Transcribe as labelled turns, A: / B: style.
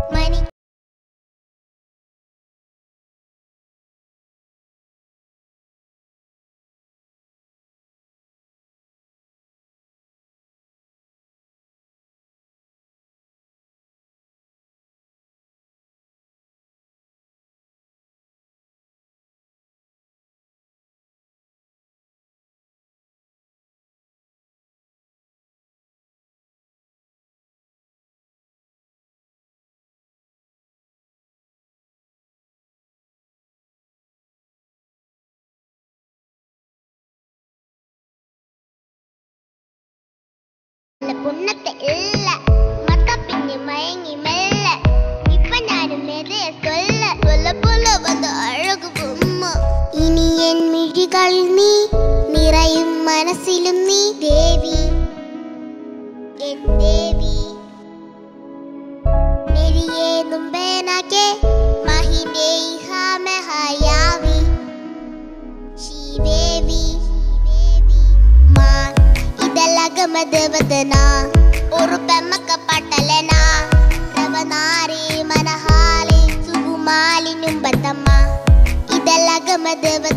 A: Money. പുന്നത്തെ ഇല്ല മത്ത പിന്നെ മയങ്ങി മെല്ല ഇപ്പ ഞാനും മെതയെ சொல்ல போல വന്ന് അഴകു ബൊമ്മ ഇനി എൻ മിഴികളിൽ നീ നിറയും മനസ്സിലും നീ ദേവി എൻ ദേവി मेरिए नुम्बेना के महिने इहा hayavi श्रीदेवी माँ idalagamadavatana oru pemmakka pattalena ravanari manahali sugumali numbatama idalagamadavatana